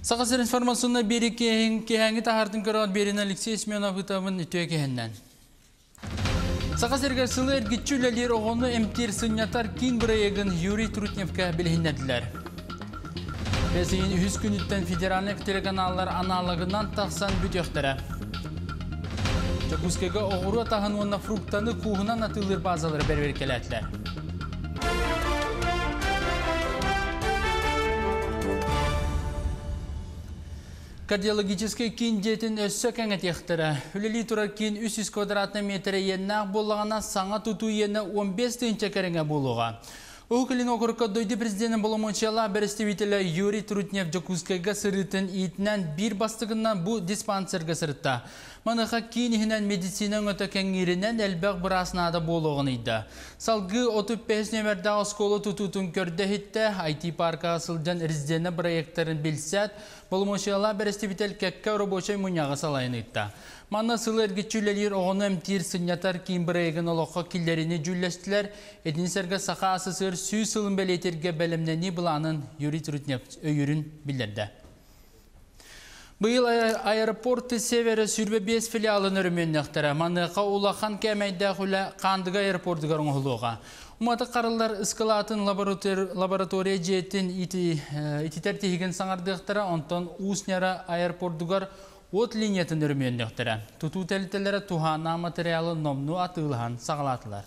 Сақасыр информационна бері кехенгі тахардың көріғат берін Алексей Сменов ұтамын үтіе кехеннен. Сақасырға сылы әргітчүлелер оғыны әмтер сынятар кейін бұрайығын Юрий Трутневка білгенділер. Бәсейін 100 күн үттен федеральных телеканаллар аналогынан тақсан бүтіқтірі. Жакускеге оғыру атағын онына фруктаны куғынан атылыр базалары бәрберкеләтілер. Кардиологический кин жетін өссі кәңет ектірі. Үлелі тұрар кин 300 квадратны метрі еннақ болағына саңа тұту ені 15 түйінче кәріңе болуға. Оғылын оқырқы дойды президенtin болымыншала бәрістевителі Юрий Трутнев Жакускеге сырытын итінен бір бастығынан бұл диспансерге сырытта. Маныға кейінігінен медицина өті кәңгерінен әлбәқ бұрасынады болуғын еді. Салғы 35 нөмірді осколы тұтутын көрді хетті, IT парқа асылдан резидені проекттарын білсәт, болымыншала бәрістевител кәккі робочай мұняға салайын еді. Манна сылы әргетчүлелер оғыны әмтер сынятар кейін бірайығын олыққа келдеріне жүлләстілер, әдінсерге сақа асысыр сүй сылын бәлетерге бәлімнені бұланын Юрий Трутнев өйірін білдерді. Бұл аэропорты севері сүрбе 5 филиалын өрімен нөқтірі. Манныға улақан кәмәйді құлы қандыға аэропортыға оңғылуға. Уматы қарылар ұскалатын лаборатория жетін ититер тегін саңардықтыра, онтан ұснера аэропортыгар от линиятын өрімен нөқтірі. Тұту тәлітелері туғана материалы номну атылыған сағалатылар.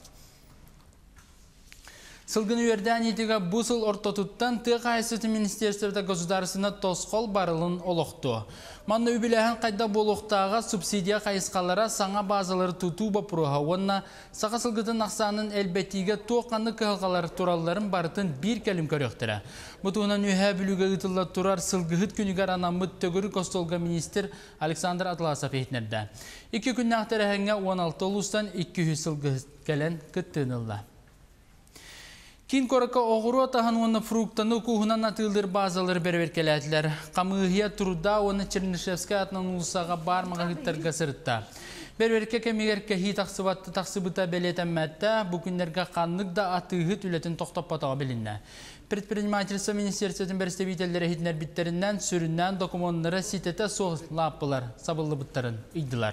Сылгын үйерден етіға бұсыл ортотуттан тұға айсыты министерствода государысына тосқол барылын олықты. Манны үбіләген қайда болуқтаға субсидия қайысқалара саңа базалары тұту бапыруға. Онына сақа сылғытын ақсанын әлбәттіге тоққаны кығылғалар туралыларын барытын бір кәлім көріқтірі. Бұтығынан үйә бүлігі ұтылы тұрар сылғыт күнігер анамыт төгірі костолға министр Александр Атласов етінерді. 2 күнні ақтары әңге 16 ұлыстан 200 сылғыт кәлін күттінілді. Кин коракка оғыру атағын оны фруктаны куғынан атылдыр базалары бәрберкеләділер. Қамығия тұруда оны Чернышевскі атынан ұлысаға бармаға ғыттарға сырытта. Бәрберке кәмегер кәхи тақсыбыта бәлетен мәтті, бүкіндерге қанлық да атығыт үлетін тоқтап батаға білінді. Предпринимательство министерстветін бәрістебителері хитнер біттерінен сүрінен документары сететі соғыз лаппылар, сабылы бұттарын үйділер.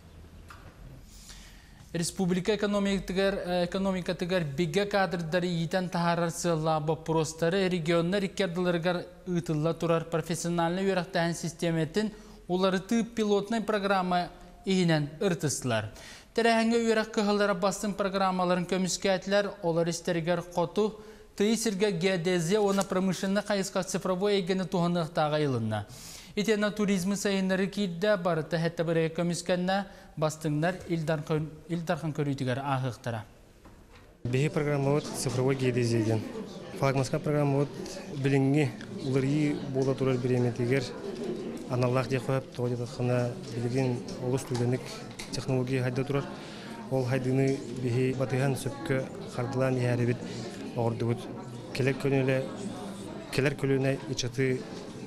Республика экономикатыгар биге кадрдары етен тахарарсы лаба простары регионны рекердыларыгар ұтылла тұрар профессиональный өрақтайын системетін оларыты пилотный программа егінен ұртыстылар. Тәрәңгі өрақ кығылары бастың программаларын көміскәтілер, олар істерігер қоту, түйсірге геодезия, оны промышленный қайысқа цифровой егіні туғанықтаға елінна. Итена туризмы сайынлары кейді барыты хәтті бірі көміскәнна бастыңдар илдархан көрітігер ағықтыра. Беги программа вот цифровой геодезия. Флагманская программа вот біліңге уларги бола турар береметігер аналлах дехуап тоғыды қана білген олы студенік технология хайда турар. Ол хайдыны беги батыған сөпкі қардылан яребет оғырды бұд. Келер көліне ичаты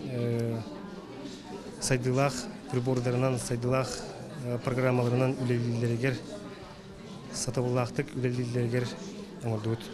сайдылақ прибордарынан, сайдылақ программаларынан үлелілерігер, сатабылақтық үлелілерігер оңырдуыд.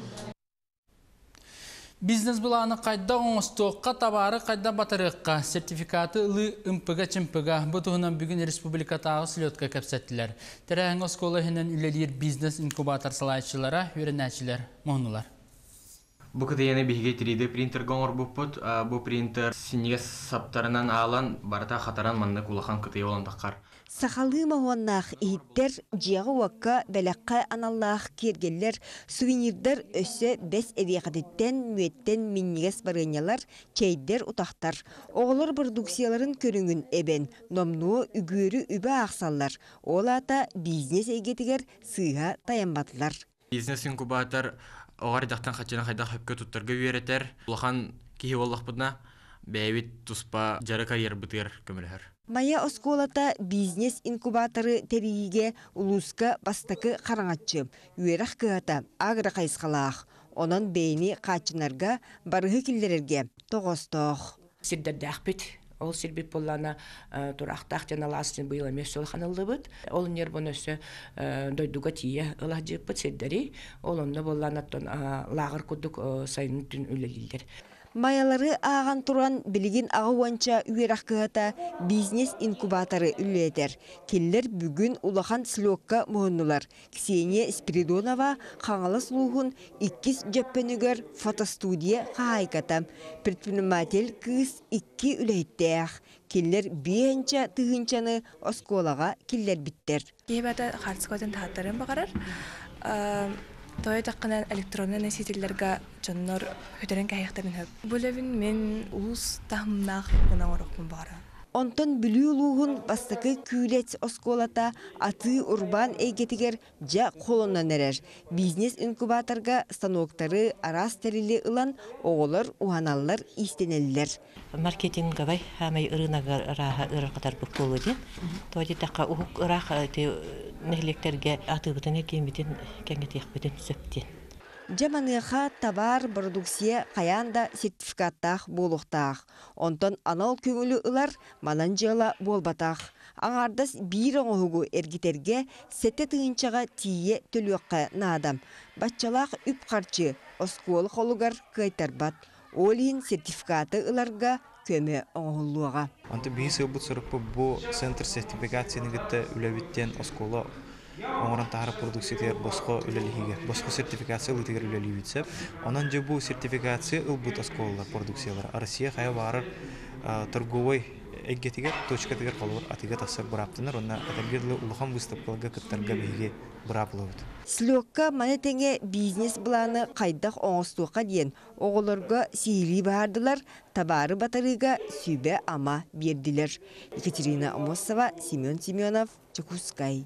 Бизнес бұланы қайда оңыстуыққа табары қайда батырыққа сертификаты ұлы үмпіға чымпіға бұтығынан бүгін республикатағы слетқа көпсәттілер. Тәрәң осколы хенен үлелер бизнес инкубатор салайшылара, өрінәчілер, мұғынулар. Бұл кітаяны бейге 3D принтер ғоңыр бұппыт. Бұл принтер синеге саптарынан ағалан, барыта қатаран манны кулахан кітaya olan таққар. Сақалы мағуаннақ иттер жиағы уаққа бәләққа аналлақ кергелер, сувенирдер өсі бәс әвеқадеттен мүеттен миннегес барынялар, чәйдер ұтақтар. Оғылыр продукцияларын көріңін әбен, номнуы үгөрі үбі ақсаллар. Ол ата бизнес әйгетігер сыға таянбатылар. Бизнес инкубатор оғар дақтан қатчынан қайда хөпке тұттырғы үйеретер. Улахан кейі олақ бұдна бәйвет тұспа жары карьер бұтығыр көмілер. Мая осколата бизнес инкубаторы теригиге улуска бастакы қараңатчы. Үйерақ кығата агра қайысқалақ. Онын бейні қачынарға барығы келдерерге тоғыстық. Сирдерді ақпет. Ол сирбет боллана турақтақ жаналасын бұйыл әмес сол қанылды бұд. Ол нер бұн өсі дойдуға тие ұлақ жеп бұд сирдері. Ол онны боллана лағыр күдік сайын түн өлелілдер. Маялары аған туран білігін ағуанча үйераққығата бизнес инкубаторы үлетер. Келлер бүгін улахан слёкка мұғынылар. Ксения Спиридонова қаңалы слуғын 2 жөппенігер фотостудия қағайката. Предприниматель кыз 2 үлеттеяқ. Келлер бейінча тұғынчаны осколаға келлер биттер. Кейбәті қартысқойдың тағаттарын бағарар. Той таққынан электронны носительлерге жоннор хөтерен кайяқтарын хөп. Бұлевін мен уыз тахымнақ мұна орықпын бары. Онтон бүлі улуғын бастықы күйлет осколата аты урбан эйгетігер жа қолынан әрер. Бизнес инкубаторға станоктары арас тәрілі ұлан оғылар, уаналар истенелілер. Маркетинг бай хамай ырынага раха ырыкатар бу болуди. Тоди такка ук раха те нехлектерге атыбытын кембитин кеңетек бүтүн сөптен. Жаманыха товар продукция каянда сертификаттах болуктах. Онтон анал көңүлү ылар манан жала болбатах. Аңардас бир оңугу эргитерге сетте тыынчага тие төлөккө наадам. Баччалах үп карчы оскол холугар кайтарбат. Олин сертификаты ыларга көмө оңулуга. Анты бийсе бу сырыпы бу центр сертификацияны гытта үлебиттен оскола оңоран тахар продукциятер боско үлелихиге боско сертификация ылтыгер үлелибитсеп онан же бу сертификация ылбут осколалар продукциялар Россия хая барыр торговой эггетигер точкатыгер колор атыга тасыр браптынар онна атагерлы улухан выставкаларга кыттарга беге браплыбыт. Слёкка манетеңе бизнес планы кайдах оңостука диен оголорго сири бардылар, табары батарыга сүбе ама бердилер. Екатерина Амосова, Семен Семенов, Чекускай.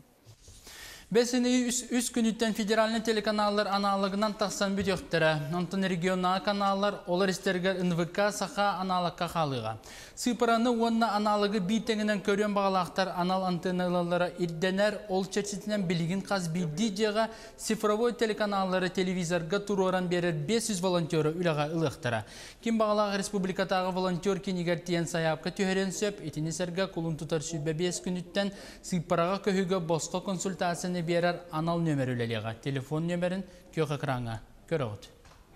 Бесini üç günütten federalne telekanallar analogынан тақсан büdöktері. Онтын регионал каналлар олар істерге НВК саха аналогқа қалыға. Сыпыраны онна аналогы бейтеңінен көрен бағалақтар анал антенналары ирденер ол чәчетінен білігін қаз білді жеға цифровой телеканаллары телевизорға туроран берер 500 волонтері үліға ұлықтыра. Кем бағалағы республикатағы волонтер кенегер тиен саяпқа түйерен сөп, етінесерге құлын тұтар сүбе 5 күніттен сыпыраға көйігі босқа консультацияны берер анал нөмір үлелеға. Телефон нөмірін көк экранға көріғыд.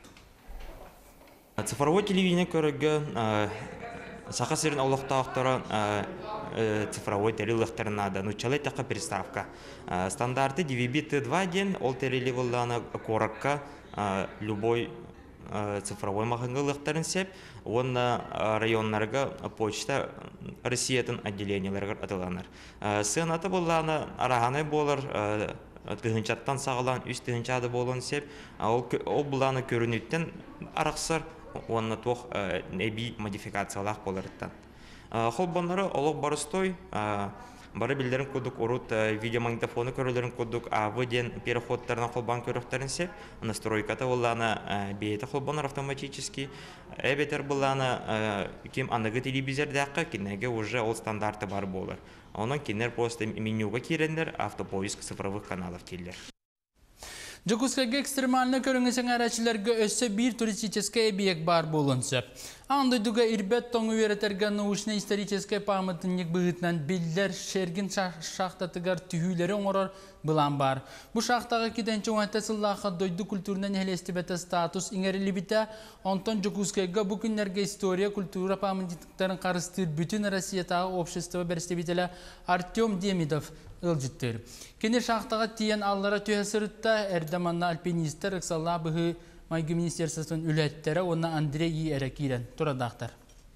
Цифровой телевидение көрігі сақа сырын олықтауқтары цифровой телевизорын ады. Началай тақы приставка. Стандарты DVB-T2 ден ол телевизорланы коракка любой цифровой мағыңғылықтарын сеп, оны районларға почта Россиятын отделенияларға атыланыр. Сынаты боланы арағаны болыр, тығынчаттан сағылан, үст тығынчады болуын сеп, ол бұланы көрінеттен арақсыр, оны тоқ нәби модификациялақ болырыттан. Қолбанлары олық барыстой, бары білдерін көдік ұрут видеомагнитофоны көрілерін көдік авыден переходтарына қолбан көріқтерін сеп, настройката оланы бейті қолбанлар автоматически, әбетер бұланы кем анығы телевизордақы кенеге уже ол стандарты бар болыр. Оның кенер просто менюға керендер автопоиск цифровых каналов келдер. Жокускайга экстремальны көріңісің әрәчілерге өсі бір туристический объект бар болынсы. Андайдуга ирбет тоңу веретерге научно-исторический памятник бұғытнан білдер шергін шақтатығар түйілері оңырар бұлан бар. Бұ шақтағы кеденчі оңайта сыллаққа дойды культурынан әлестібеті статус иңерілі біті, онтан Жокускайга бұ күнлерге история культура памятниктарын қарыстыр бүтін Россиятағы общество берістебетелі Артем Демидов ылжыттыр. Кені шақтаға тиен аллара түйесірітті әрдаманна альпинистер ықсалла бұғы Майгы министерствосын үләттері, оны Андрей Ерекирен. Тұрадақтар.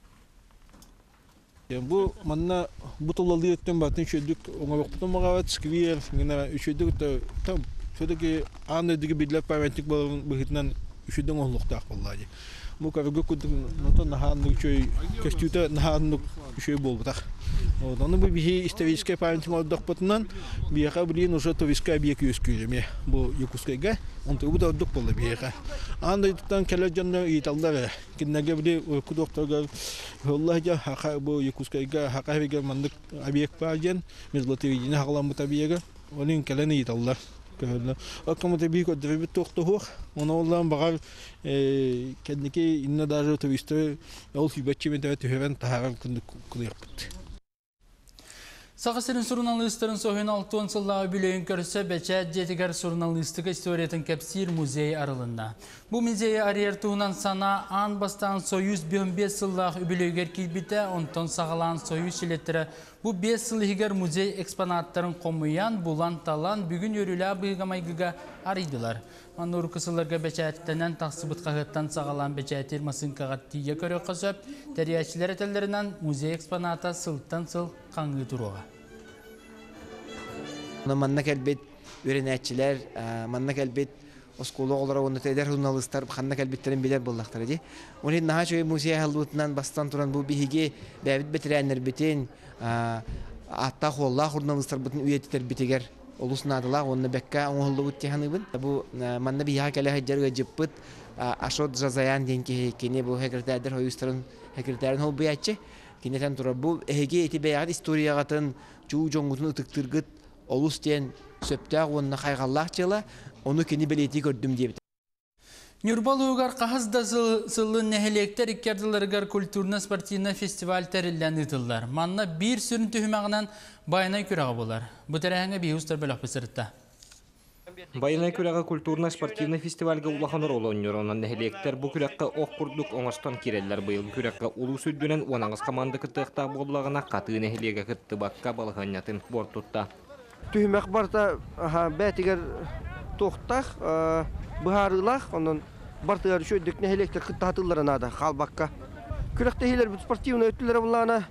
Бұл манна бұтылалы өттен батын шөйдік оңабықтың мағават сквер, үшөйдік сөйдікі аны өдігі бідләп памятник бұғытынан үшөйдің оңлықтақ болады. Бұл кәрігі күдік наханлық үшөй, кәстюті наханлық үшөй болбытақ. Оны бұл бігі исторический памятник олдық бұтынан бияға білейін уже туристка объект өскөйлеме. Бұл Якутскайға, онты бұл да ордық болды бияға. Андайдықтан кәлі жанны еталдары. Кеннәге біле күдіқтарға Аллахға хақа бұл Якутскайға хақа веге мандық объект бар жен, межлотевидені хағылан бұта бияға, оның кәліні еталдар. Аккамата бик отдырбит тоқтух, оны олдан бағар кәднеке инна даже туристы ол фибатчемен тәвәт төхерен тахарам күндік күлербіт. Сағасырын журналистарын соғын 6 сыллағы бүлейін көрсе бәчә жетігер журналистика историятын кәпсир музей арылында. Бұл музей арьер туынан сана ан бастан союз 15 сыллағы бүлейгер келбіті, онтон сағалан союз шелеттері бұл 5 сылығығыр музей экспонаттарын қомыян, бұлан талан бүгін өрілі бұйғамайғыға арыдылар. Манур кысыларға бәчәттенен тақсыбыт қағыттан сағалан бәчәттер масын қағаттия көрі қосып, тәрияшілер әтелерінен музей экспоната сылттан сыл қаңғы тұруға. Манна кәлбет өренәтчілер, манна кәлбет осколы олара оны тәдер журналистар қанна кәлбеттерін білер болдақтар еді. Оны наға жөй музей халуытынан бастан тұран бұл бейге бәбіт бәтірәнер бітен, атта қолла журналистар бұтын үйеттер бітегер олысынадылақ, оны бәкка оңғылы өттеханы бұн. Бұл манна бейға кәлі хаджарға жыппыт, ашот жазаян денке кене бұл хәкіртәдер хойыстарын хәкіртәрін ол бұятчы. Кенетен тұрар бұл әйге еті бәяғат историяғатын жуу жоңғытын ұтықтырғыт олыс ден сөптәғ онына қайғаллақ жылы, оны кені білеті көрдім дейбіт. Нюрбал уғар қағызда сылы нәхелектер иккерділерігер культурно-спортивна фестиваль тәрілден ұтылдар. Манна бір сүрін түхімағынан байынай күрағы болар. Бұ тәрәңі бейустар бөлік пісірітті. Байынай күрәгә культурно-спортивный фестивальгә улаханыр олонныр. Онан нәһелектер бу күрәккә ок курдук оңастан кирәлләр быел күрәккә улу сүддүнән онаңыз команда кытыкта боллагына каты нәһелегә кытты бакка балганятын бортутта. Түһмәк барта бәтигәр тохтах быһарылах онан бартыгар шөйдек нәһелектер кытта хатылларына да халбакка. Күрәктә хилер спортивный өтләр буллана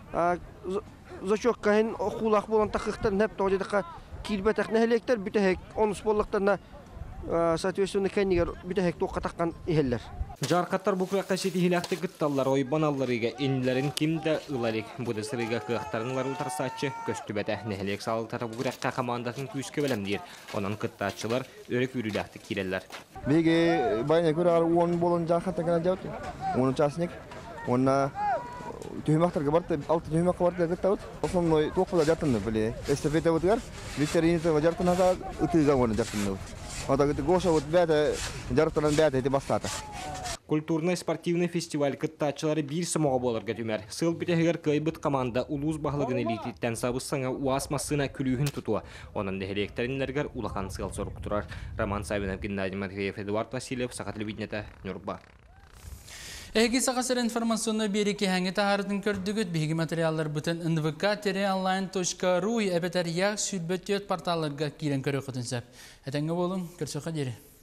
зачоккаһын окулах булган такыктан нәп тоҗыдыка килбәтәк нәһелектер бүтәһек онус боллактарына соответственно кәнигер бүтәһек токка таккан иһелләр. Жаркаттар бу күрәккә сетихиләкте кытталлар ойбаналларыга инләрен кимдә ылалык бу дәсрегә кыхтарынлар утарсачы көстүбәтә нәһелек салыктары бу күрәккә командасын күскә беләм дир. Онан кыттачылар өрек үрүләкте кирәлләр. Беге байна күрәр 10 болон жаркатта гына җават. 10 участник. Онна Түһмәктәргә барты, алты түһмәк барты гыттавыт. Основной токла жартынды биле. Эстафета үткәр, викторинада жартынада үтүгә гына жартынды. Ада гыты гоша вот бәдә жартыннан бәдә ди бастата. Культурно-спортивный фестиваль кыттачылары бир самога боларга түмәр. Сыл бүтәһәгәр кайбыт команда улуз баһлыгын элититтән сабысыңа уас масына күлүһүн тутуа. Онан дәһәлектериннәргә улахан сыл сорып турар. Роман Савинов, Геннадий Матвеев, Эдуард Васильев, Сахат Лебеднята, Нюрба. Эги сақасыр информационны береке хәңі тағардың көрдігіт бейгі материаллар бұтын nvk-online.ru әбетер яқ сүрбөттет порталарға кирен көрі құтынсап. Әтәңгі болың, көрсіға дері.